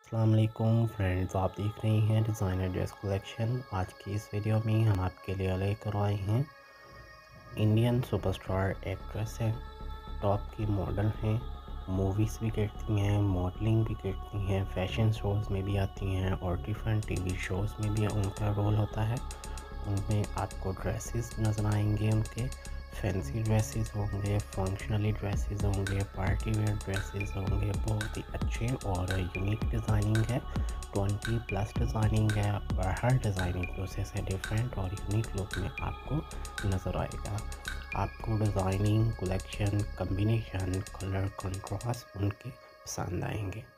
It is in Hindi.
अस्सलाम वालेकुम फ्रेंड्स, आप देख रहे हैं डिज़ाइनर ड्रेस कलेक्शन। आज की इस वीडियो में हम आपके लिए लेकर आए हैं इंडियन सुपरस्टार एक्ट्रेस हैं, टॉप की मॉडल हैं, मूवीज़ भी करती हैं, मॉडलिंग भी करती हैं, फैशन शोज़ में भी आती हैं और डिफरेंट टीवी शोज़ में भी उनका रोल होता है। उनमें आपको ड्रेसेस नज़र आएंगे, उनके फैंसी ड्रेसेस होंगे, फंक्शनली ड्रेसेस होंगे, पार्टी वेयर ड्रेसेस होंगे। बहुत ही अच्छे और यूनिक डिज़ाइनिंग है, 20+ डिज़ाइनिंग है और हर डिज़ाइनिंग प्रोसेस है डिफरेंट और यूनिक लुक में आपको नज़र आएगा। आपको designing collection combination colour contrast उनके पसंद आएंगे।